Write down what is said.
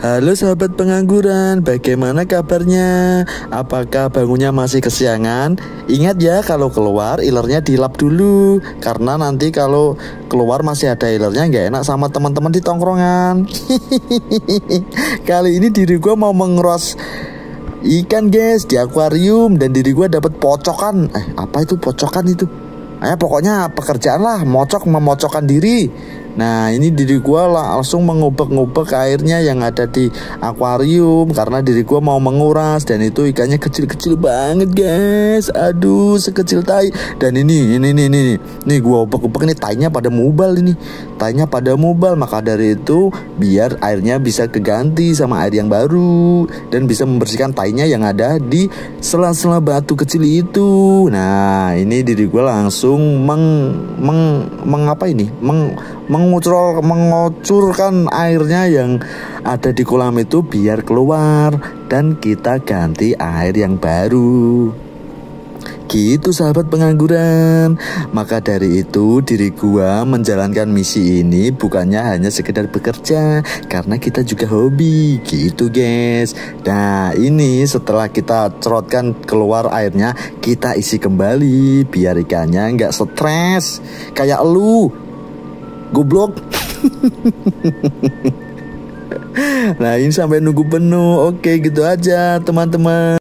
Halo sahabat pengangguran, bagaimana kabarnya? Apakah bangunnya masih kesiangan? Ingat ya, kalau keluar ilernya dilap dulu, karena nanti kalau keluar masih ada ilernya nggak enak sama teman-teman di tongkrongan. Kali ini diri gue mau mengeros ikan guys di akuarium, dan diri gue dapat pocokan. Apa itu pocokan itu? Pokoknya pekerjaan lah, memocokkan diri. Nah ini diri gue langsung mengubek-ngubek airnya yang ada di akuarium, karena diri gue mau menguras, dan itu ikannya kecil-kecil banget guys. Aduh, sekecil tai. Dan ini gue ubek-ubek nih, tainya pada mubal ini. Tainya pada mubal, maka dari itu biar airnya bisa keganti sama air yang baru, dan bisa membersihkan tainya yang ada di sela-sela batu kecil itu. Nah ini diri gue langsung mengucurkan airnya yang ada di kolam itu biar keluar, dan kita ganti air yang baru. Gitu sahabat pengangguran. Maka dari itu diri gua menjalankan misi ini bukannya hanya sekedar bekerja, karena kita juga hobi gitu guys. Nah ini setelah kita cerotkan keluar airnya, kita isi kembali biar ikannya nggak stres kayak lu goblok. Nah ini sampai nunggu penuh. Oke gitu aja teman-teman.